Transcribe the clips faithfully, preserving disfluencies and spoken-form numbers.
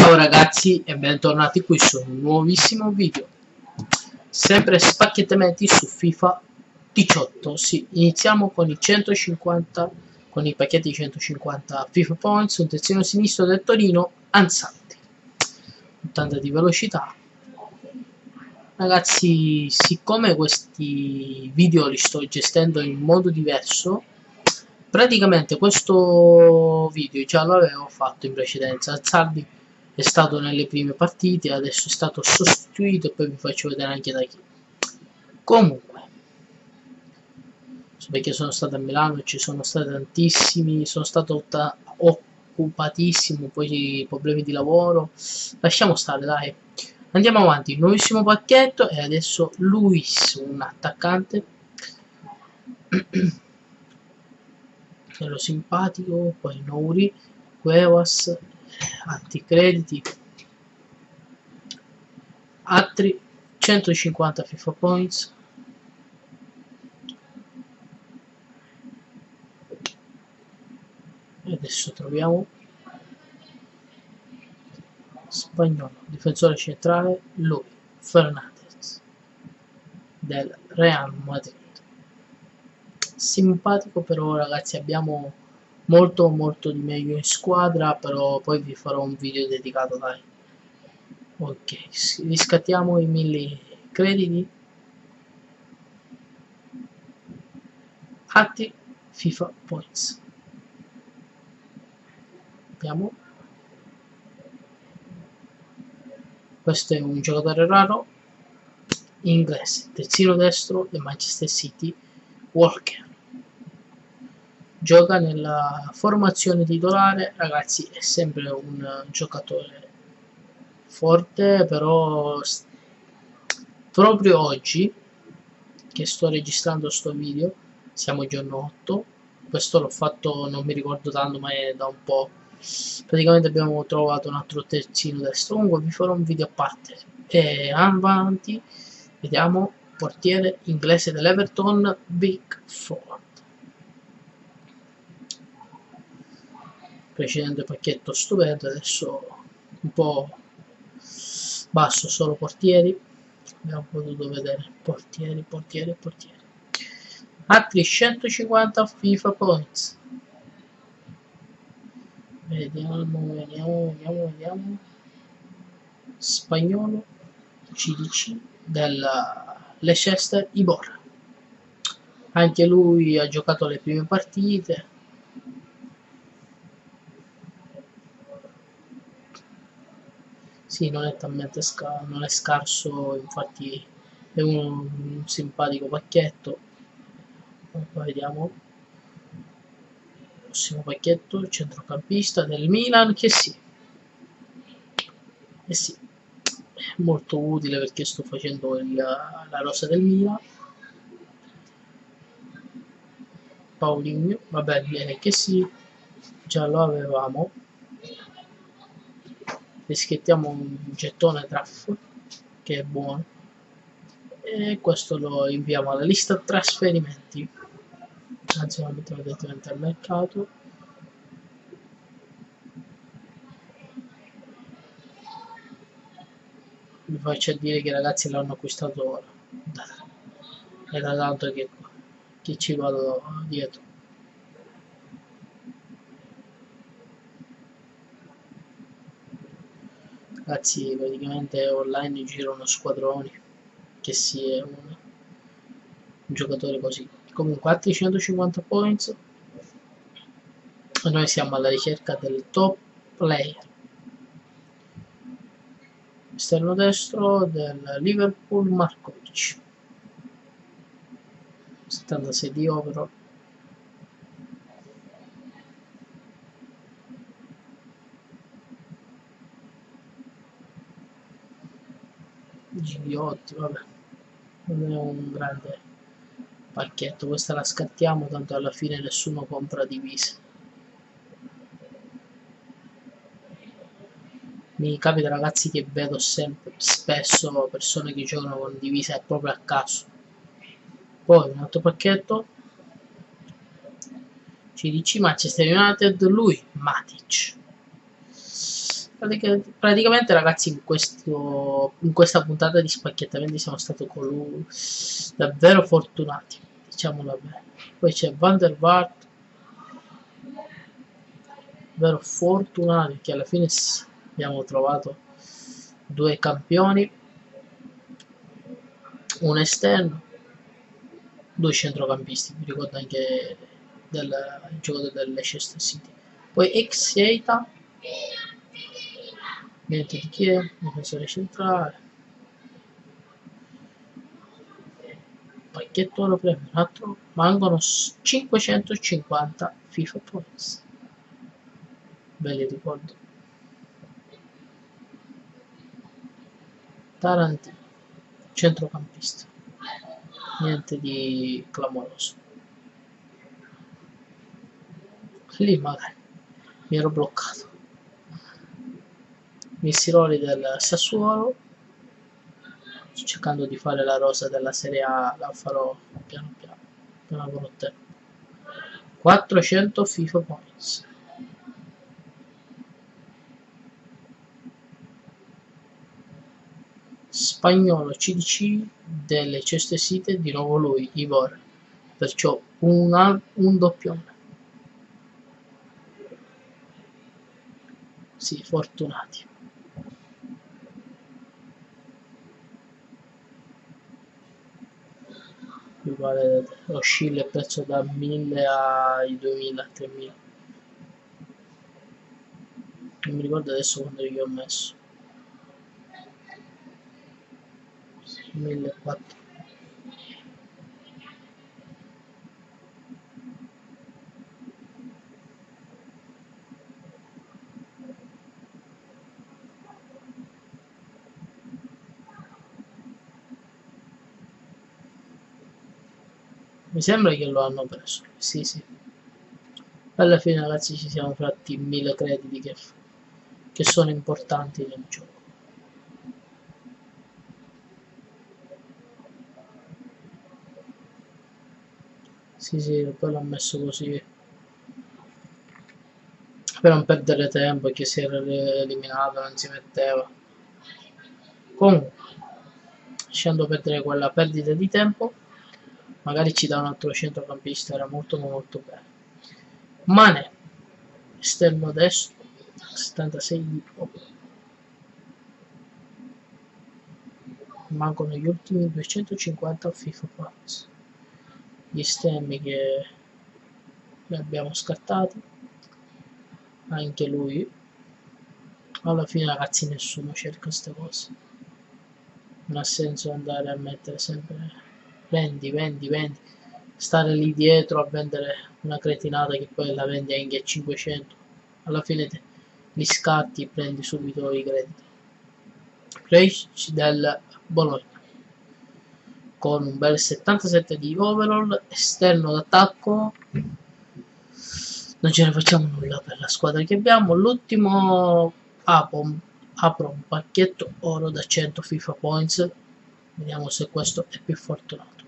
Ciao ragazzi e bentornati qui su un nuovissimo video, sempre spacchettamenti su FIFA diciotto. Sì, iniziamo con i centocinquanta, con i pacchetti centocinquanta FIFA Points, un terzino sinistro del Torino, Ansaldi, ottanta di velocità. Ragazzi, siccome questi video li sto gestendo in modo diverso, praticamente questo video già l'avevo fatto in precedenza. Ansaldi è stato nelle prime partite, adesso è stato sostituito e poi vi faccio vedere anche da chi. Comunque, perché sono stato a Milano, ci sono stati tantissimi, sono stato occupatissimo, poi problemi di lavoro, lasciamo stare, dai. Andiamo avanti, nuovissimo pacchetto e adesso Luis, un attaccante bello simpatico, poi Nouri, Cuevas, altri crediti, altri centocinquanta FIFA Points, e adesso troviamo spagnolo, difensore centrale, lui, Fernandez, del Real Madrid. Simpatico, però ragazzi abbiamo molto molto di meglio in squadra, però poi vi farò un video dedicato, dai. Ok, riscattiamo i mille crediti, atti FIFA Points, vediamo. Questo è un giocatore raro inglese, terzino destro del Manchester City, Walker. Gioca nella formazione titolare, ragazzi, è sempre un giocatore forte, però proprio oggi che sto registrando sto video, siamo giorno otto, questo l'ho fatto, non mi ricordo tanto, ma è da un po'. Praticamente abbiamo trovato un altro terzino destro, comunque vi farò un video a parte. E avanti, vediamo, portiere inglese dell'Everton, Pickford. Precedente pacchetto stupendo, adesso un po' basso, solo portieri. Abbiamo potuto vedere portieri, portieri, portieri. Altri centocinquanta FIFA Points. Vediamo, vediamo, vediamo, vediamo. Spagnolo, C D C del Leicester, Iborra. Anche lui ha giocato le prime partite. Sì, non è talmente scar non è scarso, infatti è un, un simpatico pacchetto. Poi vediamo. Prossimo pacchetto, centrocampista del Milan, che sì. Eh sì, molto utile perché sto facendo il, la rosa del Milan. Paulinho, vabbè, bene che sì, già lo avevamo. Rischettiamo un gettone draft, che è buono, e questo lo inviamo alla lista trasferimenti, anzi lo mettiamo direttamente al mercato. Vi faccio dire che i ragazzi l'hanno acquistato ora, è da tanto che, che ci vado dietro. Ragazzi, praticamente online girano squadroni, che si è un, un giocatore così. Comunque altri centocinquanta points e noi siamo alla ricerca del top player. Esterno destro del Liverpool, Markovic, settantasei di overall. Gigliotti, vabbè, non è un grande pacchetto, questa la scattiamo, tanto alla fine nessuno compra divise. Mi capita, ragazzi, che vedo sempre spesso persone che giocano con divisa proprio a caso. Poi un altro pacchetto, C D C Manchester United, lui, Matic. Pratica, praticamente ragazzi in, questo, in questa puntata di spacchiettamenti siamo stati con lui davvero fortunati, diciamolo bene. Poi c'è Van der Vaart, davvero fortunati che alla fine abbiamo trovato due campioni, un esterno, due centrocampisti, mi ricordo anche del giocatore del Leicester City. Poi ex Eita, niente di che, difensore centrale, pacchetto oro premio, un altro, mancano cinquecentocinquanta FIFA Points, belli ricordo. Tarantino, centrocampista, niente di clamoroso. Lì magari mi ero bloccato. Missiroli del Sassuolo, sto cercando di fare la rosa della Serie A, la farò piano piano, piano avrò tempo. quattrocento FIFA Points. Spagnolo C D C delle Leicester City, di nuovo lui, Ivor, perciò un, un doppione. Sì, fortunati. Qui vale, oscilla il prezzo da mille ai duemila, tremila. Non mi ricordo adesso quando io ho messo. millequattrocento. Mi sembra che lo hanno preso, sì sì. Alla fine ragazzi ci siamo fatti mille crediti che, che sono importanti nel gioco. Sì sì, poi l'ho messo così per non perdere tempo, che si era eliminato non si metteva. Comunque, lasciando perdere quella perdita di tempo, magari ci dà un altro centrocampista, era molto molto bello. Mane, esterno destro, settantasei di proprio. Mancano gli ultimi duecentocinquanta FIFA Points. Gli stemmi che li abbiamo scartati, anche lui. Alla fine ragazzi nessuno cerca queste cose, non ha senso andare a mettere sempre vendi, vendi, vendi, stare lì dietro a vendere una cretinata che poi la vendi anche a cinquecento, alla fine te li scatti e prendi subito i crediti. Krejci del Bologna con un bel settantasette di overall, esterno d'attacco, non ce ne facciamo nulla per la squadra che abbiamo. L'ultimo apro, apro un pacchetto oro da cento FIFA Points, vediamo se questo è più fortunato.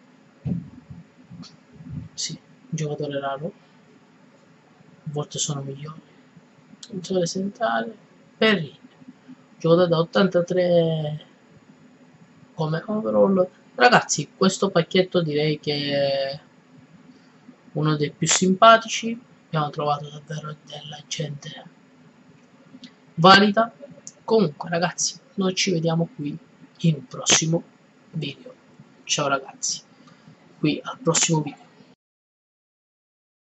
Sì, giocatore raro, a volte sono migliori. Difensore centrale, Perrin, giocatore da ottantatré come overall. Ragazzi, questo pacchetto direi che è uno dei più simpatici, abbiamo trovato davvero della gente valida. Comunque ragazzi, noi ci vediamo qui in un prossimo video. Ciao ragazzi, qui al prossimo video.